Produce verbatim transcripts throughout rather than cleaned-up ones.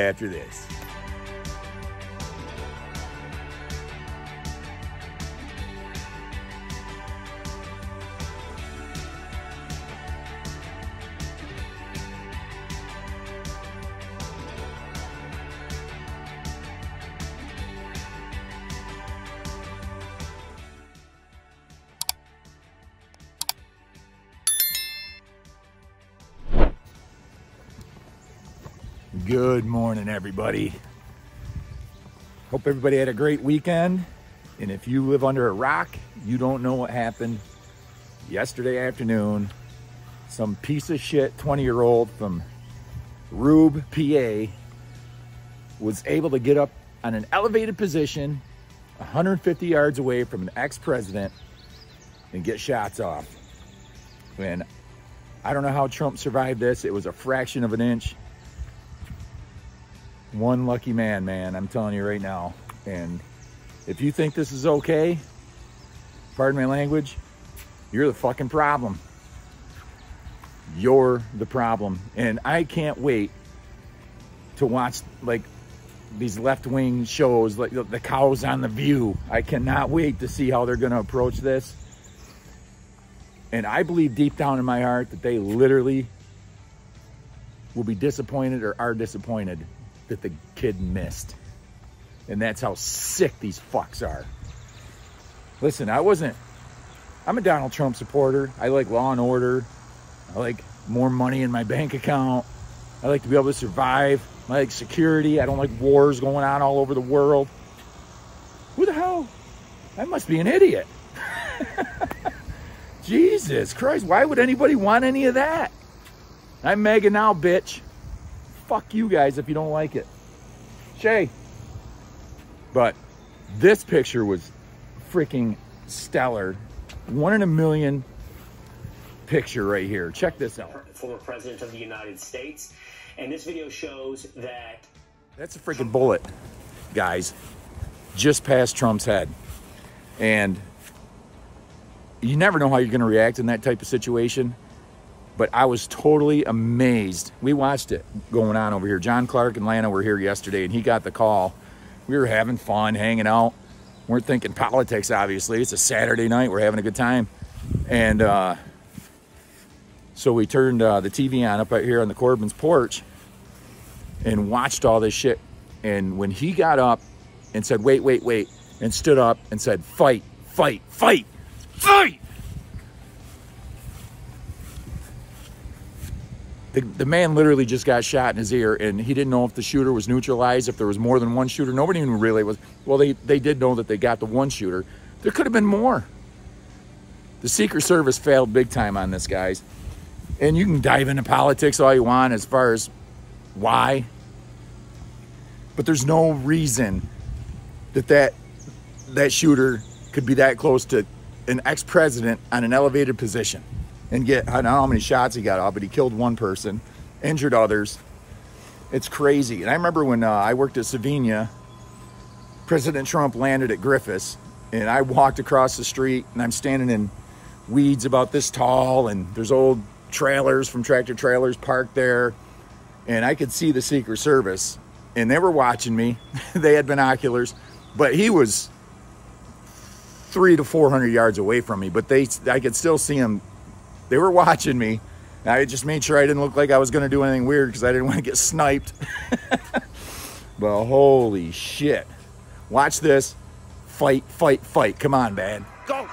after this. Good morning, everybody. Hope everybody had a great weekend. And if you live under a rock, you don't know what happened yesterday afternoon. Some piece of shit twenty-year-old from Rube, P A was able to get up on an elevated position one hundred fifty yards away from an ex-president and get shots off. And I don't know how Trump survived this. It was a fraction of an inch. One lucky man, man, I'm telling you right now. And if you think this is okay, pardon my language, you're the fucking problem. You're the problem. And I can't wait to watch like these left-wing shows, like the cows on The View. I cannot wait to see how they're gonna approach this. And I believe deep down in my heart that they literally will be disappointed or are disappointed that the kid missed. And that's how sick these fucks are. Listen, I wasn't, I'm a Donald Trump supporter. I like law and order. I like more money in my bank account. I like to be able to survive. I like security. I don't like wars going on all over the world. Who the hell? I must be an idiot. Jesus Christ, why would anybody want any of that? I'm mega now, bitch. Fuck you guys if you don't like it. Shay. But this picture was freaking stellar. One in a million picture right here. Check this out. Former President of the United States. And this video shows that... That's a freaking bullet, guys. Just past Trump's head. And you never know how you're going to react in that type of situation. But I was totally amazed. We watched it going on over here. John Clark and Lana were here yesterday, and he got the call. We were having fun, hanging out. We're thinking politics, obviously. It's a Saturday night. We're having a good time. And uh, so we turned uh, the T V on up out here on the Corbin's porch and watched all this shit. And when he got up and said, wait, wait, wait, and stood up and said, fight, fight, fight, fight! The, the man literally just got shot in his ear, and he didn't know if the shooter was neutralized, if there was more than one shooter. Nobody even really was. Well, they, they did know that they got the one shooter. There could have been more. The Secret Service failed big time on this, guys. And you can dive into politics all you want as far as why. But there's no reason that that, that shooter could be that close to an ex-president on an elevated position. And get, I don't know how many shots he got off, but he killed one person, injured others. It's crazy. And I remember when uh, I worked at Savina, President Trump landed at Griffiths, and I walked across the street, and I'm standing in weeds about this tall, and there's old trailers from tractor trailers parked there, and I could see the Secret Service, and they were watching me. They had binoculars, but he was three to four hundred yards away from me, but they, I could still see him. They were watching me. I just made sure I didn't look like I was going to do anything weird because I didn't want to get sniped. But holy shit. Watch this. Fight, fight, fight. Come on, man. Go.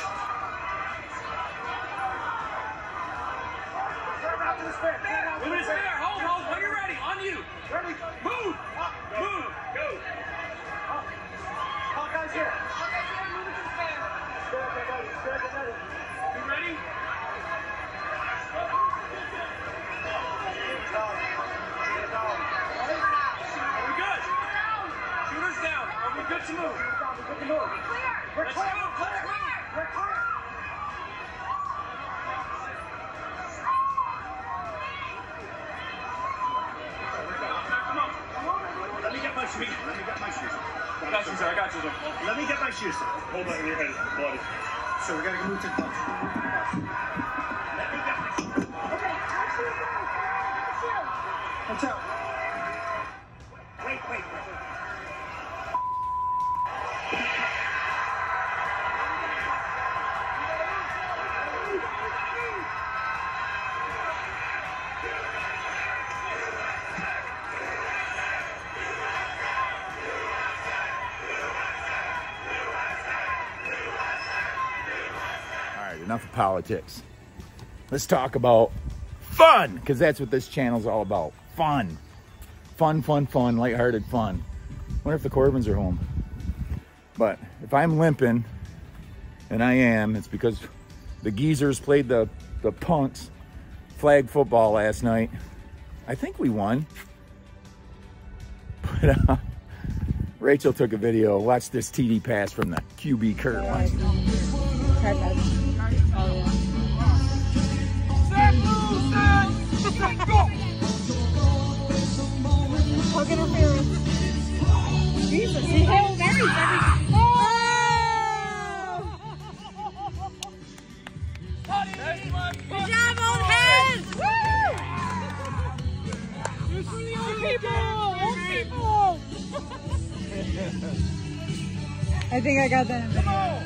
I got you, sir. I got you, sir. Let me get my shoes, sir. Hold on, your head is bloody. So we gotta move to the bus. Let me get my shoes. Okay, watch out. enough of politics. Let's talk about fun, because that's what this channel's all about. Fun. Fun, fun, fun, lighthearted fun. Wonder if the Corbins are home. But if I'm limping, and I am, it's because the geezers played the, the punks flag football last night. I think we won. But uh, Rachel took a video. Watch this T D pass from the Q B Kurt. Watch this. Hug interference. Jesus, he Hail Marys every time. Oh! Good job, old head! Woo! This for the old people! Old people! I think I got that in video.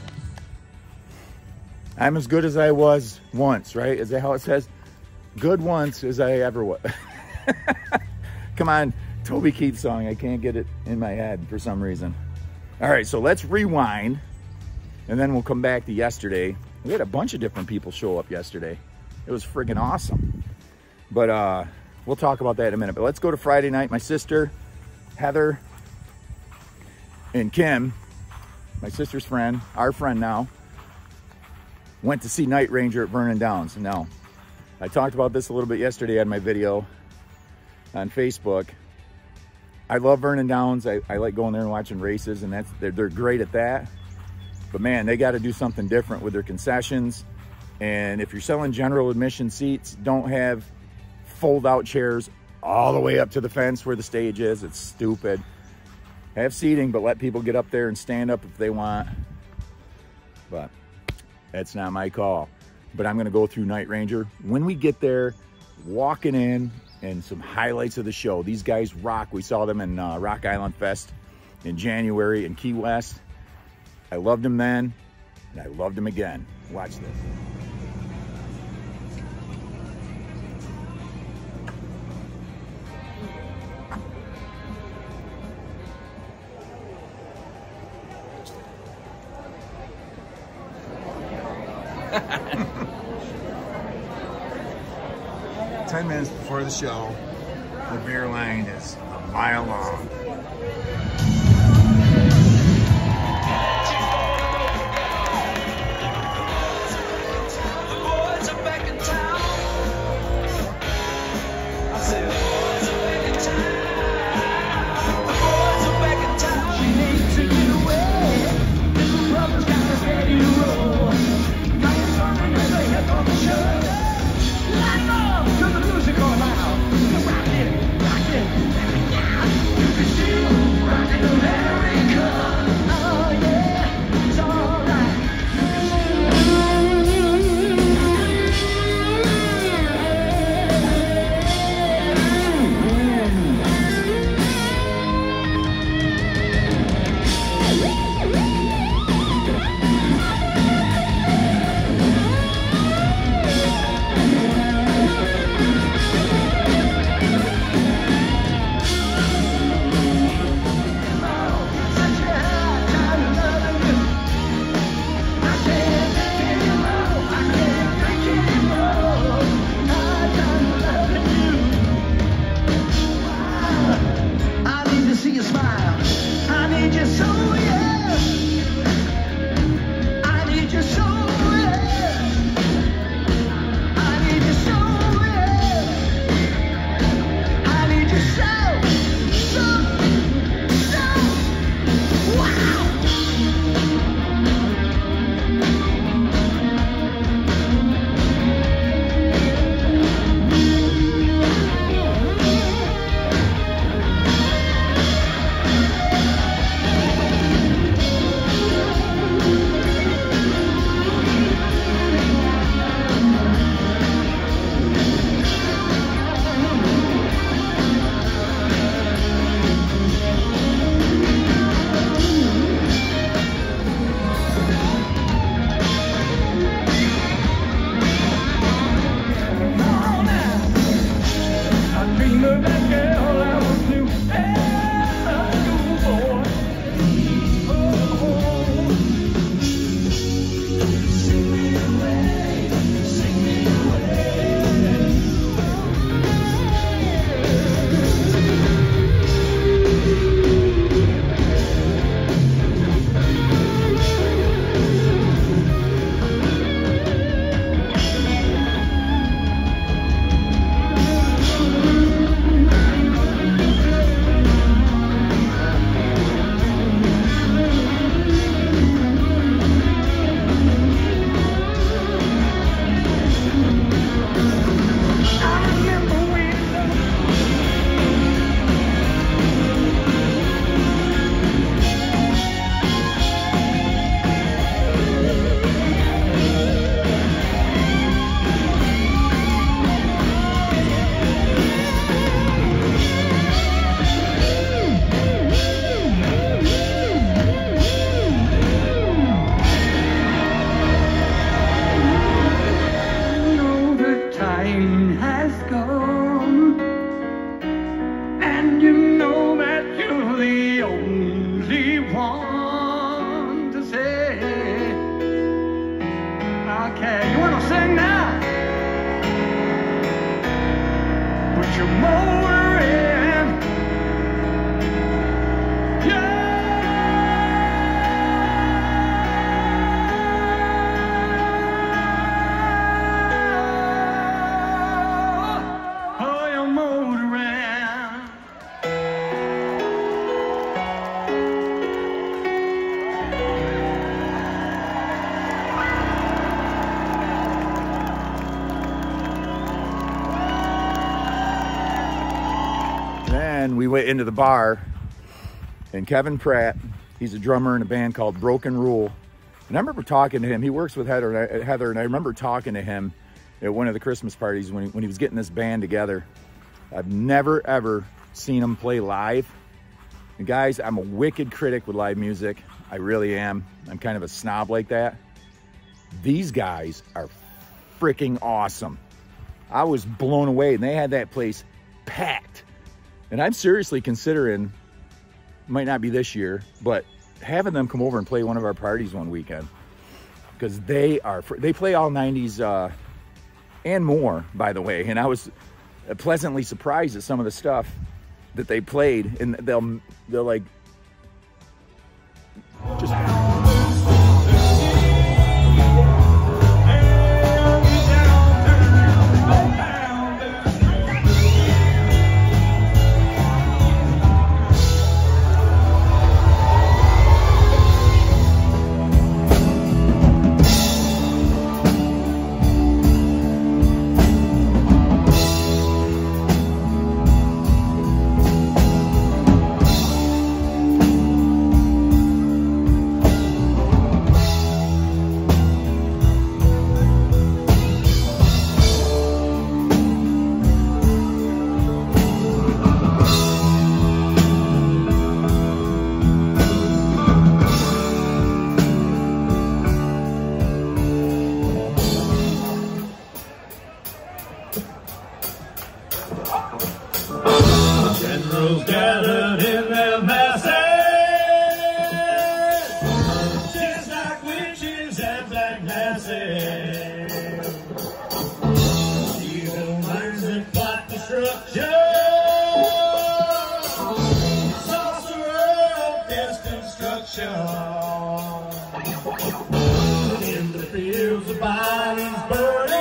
I'm as good as I was once, right? Is that how it says? Good once as I ever was. Come on, Toby Keith song. I can't get it in my head for some reason. All right, so let's rewind, and then we'll come back to yesterday. We had a bunch of different people show up yesterday. It was friggin' awesome. But uh, we'll talk about that in a minute. But let's go to Friday night. My sister, Heather, and Kim, my sister's friend, our friend now, went to see Night Ranger at Vernon Downs. Now, I talked about this a little bit yesterday on my video on Facebook. I love Vernon Downs. I, I like going there and watching races, and that's they're, they're great at that. But man, they got to do something different with their concessions. And if you're selling general admission seats, don't have fold-out chairs all the way up to the fence where the stage is. It's stupid. Have seating, but let people get up there and stand up if they want. But that's not my call. But I'm going to go through Night Ranger. When we get there, walking in, and some highlights of the show. These guys rock. We saw them in uh, Rock Island Fest in January in Key West. I loved them then, and I loved them again. Watch this. Ten minutes before the show, the beer line is a mile long. want to say. Okay, you want to sing now? Put your motor in. Yeah. Oh, your motor in. Then we went into the bar, and Kevin Pratt, he's a drummer in a band called Broken Rule. And I remember talking to him. He works with Heather, and I, Heather, and I remember talking to him at one of the Christmas parties when he, when he was getting this band together. I've never, ever seen him play live. And guys, I'm a wicked critic with live music. I really am. I'm kind of a snob like that. These guys are freaking awesome. I was blown away, and they had that place packed. And I'm seriously considering, might not be this year, but having them come over and play one of our parties one weekend, because they are, they play all nineties uh, and more, by the way. And I was pleasantly surprised at some of the stuff that they played, and they'll, they'll like, just... Generals gathered in their masses, just like witches and black masses. Evil minds that plot destruction, sorcerer of destruction. In the fields of bodies burning,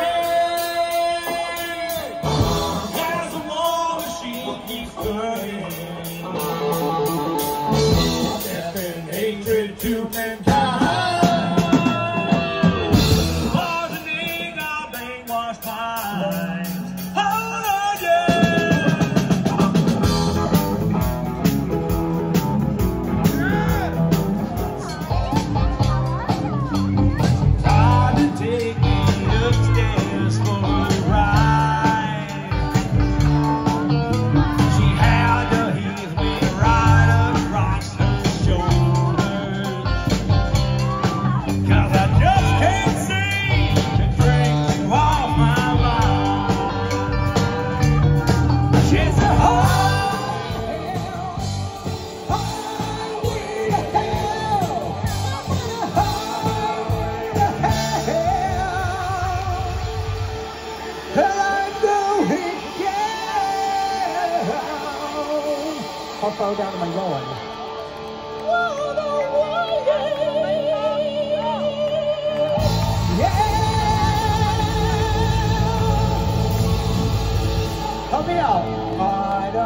death and hatred to mankind, poisoning our brainwashed minds. Oh yeah! Time to take me upstairs for a ride. She had to ease me right across her shoulders, 'cause I just can't seem to drink you off my mind. She said, highway to hell, highway to hell, and I'm going down. How far down am I going? Yeah! Help me out. I'd,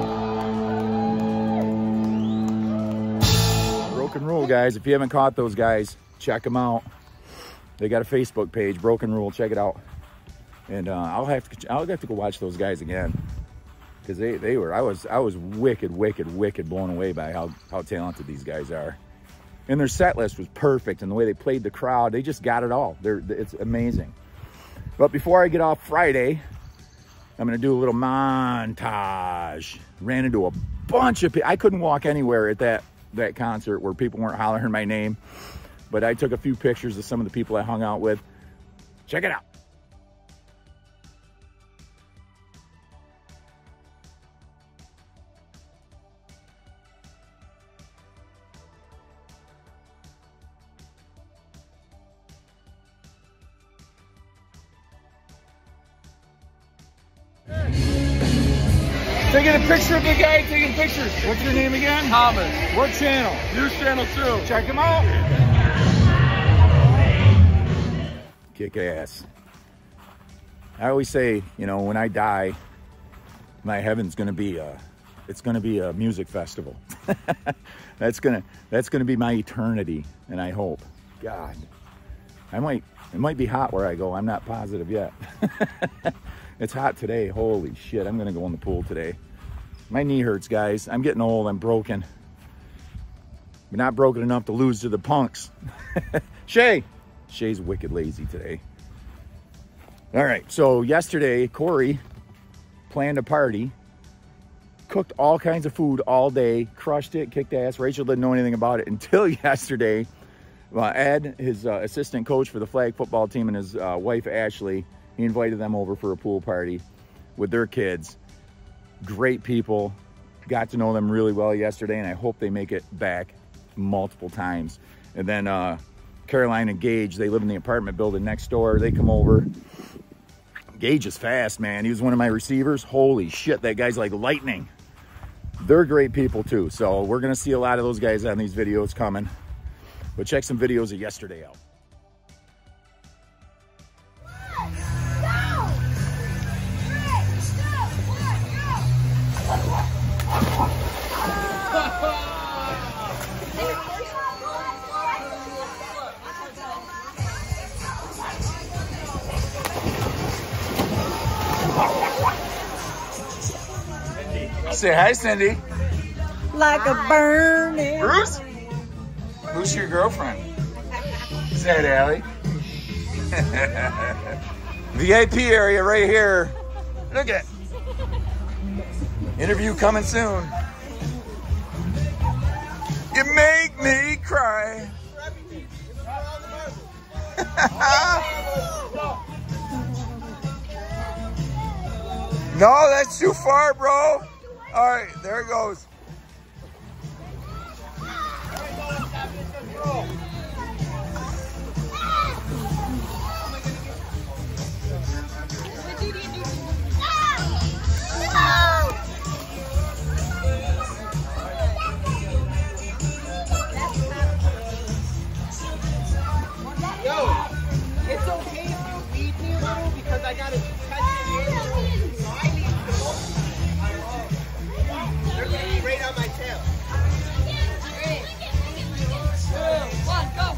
uh... Broken Rule, guys. If you haven't caught those guys, check them out. They got a Facebook page, Broken Rule. Check it out. And uh, I'll have to, I'll have to go watch those guys again, because they, they were, I was, I was wicked, wicked, wicked blown away by how, how talented these guys are. And their set list was perfect, and the way they played the crowd, they just got it all. They're, it's amazing. But before I get off Friday, I'm gonna do a little montage. Ran into a bunch of people. I couldn't walk anywhere at that, that concert where people weren't hollering my name, but I took a few pictures of some of the people I hung out with. Check it out. Taking a picture of the guy taking pictures. What's your name again? Thomas. What channel? News Channel two. Check him out. Kick ass. I always say, you know, when I die, my heaven's gonna be a, it's gonna be a music festival. that's gonna, that's gonna be my eternity, and I hope. God, I might, it might be hot where I go. I'm not positive yet. It's hot today. Holy shit, I'm gonna go in the pool today. My knee hurts, guys. I'm getting old, I'm broken. But not broken enough to lose to the punks. Shay. Shay's wicked lazy today. All right, so yesterday, Corey planned a party, cooked all kinds of food all day, crushed it, kicked ass. Rachel didn't know anything about it until yesterday. Well, Ed, his uh, assistant coach for the flag football team, and his uh, wife, Ashley, he invited them over for a pool party with their kids. Great people. Got to know them really well yesterday, and I hope they make it back multiple times. And then uh, Caroline and Gage, they live in the apartment building next door. They come over. Gage is fast, man. He was one of my receivers. Holy shit, that guy's like lightning. They're great people too. So we're gonna see a lot of those guys on these videos coming. But check some videos of yesterday out. Say hi, Cindy. Like a burning. Bruce? Who's your girlfriend? Is that Allie? V I P area right here. Look at it. Interview coming soon. You make me cry. No, that's too far, bro. All right, there it goes. Yo, it's okay if you leave me a little because I gotta touch your hair. I need to go. They're gonna be right on my tail. Three, two, one, go.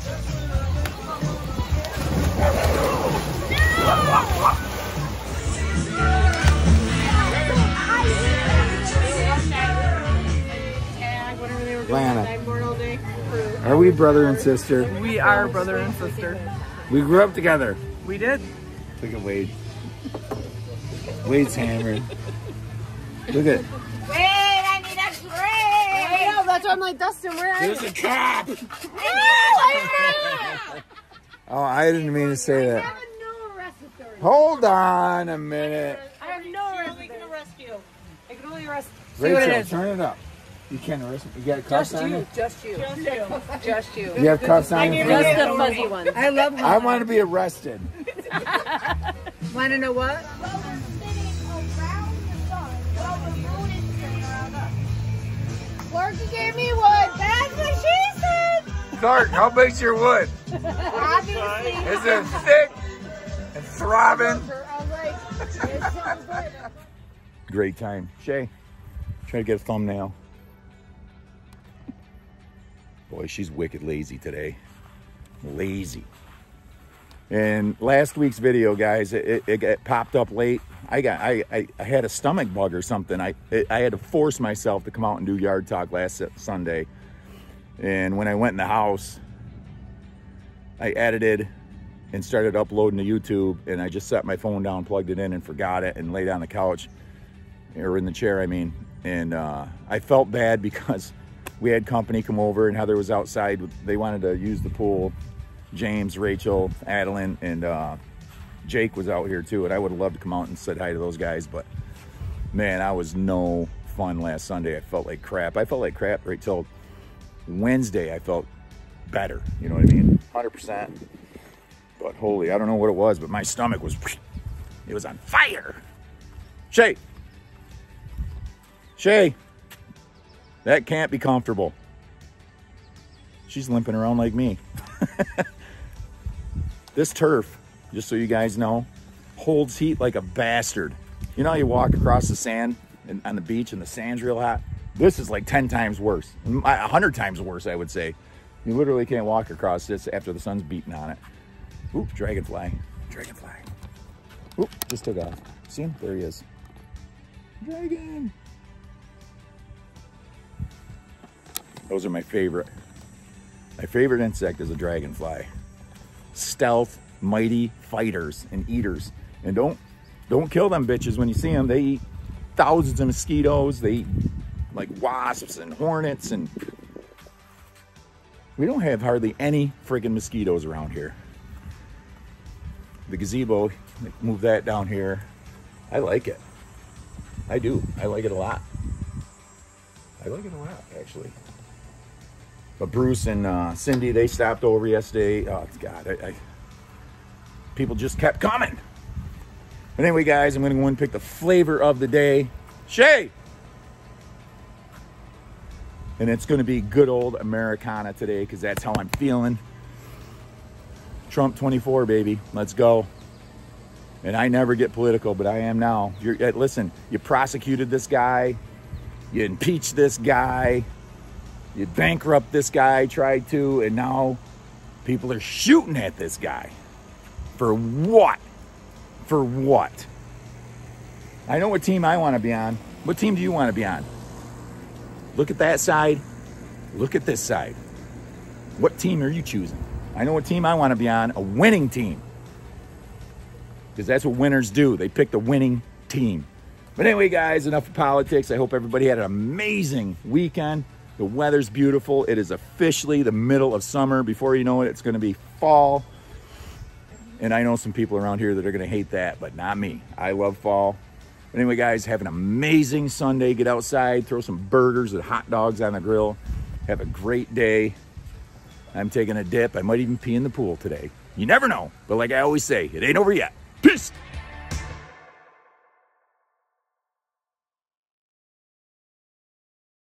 Lana, are we brother and sister? We are brother and sister. We grew up together. We did. Look at Wade. Wade's hammering. Look at it. Wait, I need a drink. I know, that's why I'm like, Dustin, where are you? There's a cop! No, I Oh, I didn't mean to say I that. have no arrest authority. Hold on a minute. I have no arrest authority. I can arrest you. I can only arrest Rachel, what it is. turn it up. You can't arrest me. You got cuffs Just on you. you? Just you. Just you. Just you. You have cuffs on you? Just the fuzzy one. I love I want to be arrested. Want to know what? Clarky gave me wood. That's what she said. Clark, how big's your wood? Obviously. Is it thick and throbbing? I was like, it sounds good. Great time. Shay, try to get a thumbnail. Boy, she's wicked lazy today. Lazy. And last week's video, guys, it, it, it popped up late. I got, I, I, I had a stomach bug or something. I, it, I had to force myself to come out and do yard talk last Sunday. And when I went in the house, I edited and started uploading to YouTube. And I just set my phone down, plugged it in, and forgot it, and laid on the couch, or in the chair, I mean. And uh, I felt bad because we had company come over, and Heather was outside. They wanted to use the pool. James, Rachel, Adeline, and uh, Jake was out here too. And I would have loved to come out and say hi to those guys. But man, I was no fun last Sunday. I felt like crap. I felt like crap right till Wednesday. I felt better. You know what I mean? one hundred percent. But holy, I don't know what it was, but my stomach was, it was on fire. Shay. Shay. That can't be comfortable. She's limping around like me. This turf, just so you guys know, holds heat like a bastard. You know how you walk across the sand and, on the beach and the sand's real hot? This is like ten times worse. A hundred times worse, I would say. You literally can't walk across this after the sun's beating on it. Oop, dragonfly. Dragonfly. Oop, just took off. See him? There he is. Dragon. Those are my favorite. My favorite insect is a dragonfly. Stealth, mighty fighters and eaters. And don't don't kill them bitches when you see them. They eat thousands of mosquitoes. They eat like wasps and hornets, and we don't have hardly any friggin' mosquitoes around here. The gazebo, move that down here. I like it. I do. I like it a lot. I like it a lot, actually. But Bruce and uh, Cindy, they stopped over yesterday. Oh, God. I, I, people just kept coming. But anyway, guys, I'm going to go and pick the flavor of the day. Shay! And it's going to be good old Americana today because that's how I'm feeling. Trump twenty-four, baby. Let's go. And I never get political, but I am now. You're, listen, you prosecuted this guy. You impeached this guy. You bankrupt this guy, tried to, and now people are shooting at this guy. For what? For what? I know what team I want to be on. What team do you want to be on? Look at that side. Look at this side. What team are you choosing? I know what team I want to be on. A winning team. Because that's what winners do. They pick the winning team. But anyway, guys, enough of politics. I hope everybody had an amazing weekend. The weather's beautiful. It is officially the middle of summer. Before you know it, it's going to be fall. And I know some people around here that are going to hate that, but not me. I love fall. But anyway, guys, have an amazing Sunday. Get outside, throw some burgers and hot dogs on the grill. Have a great day. I'm taking a dip. I might even pee in the pool today. You never know. But like I always say, it ain't over yet. Peace.